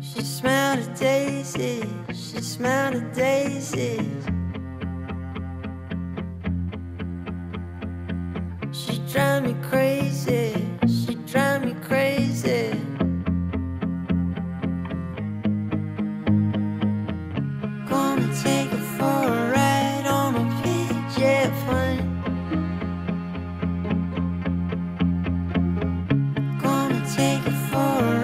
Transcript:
She smelled of daisies, she smelled of daisies. She drive me crazy, she drive me crazy. Gonna take her for a ride on a PJ plane. Gonna take her for a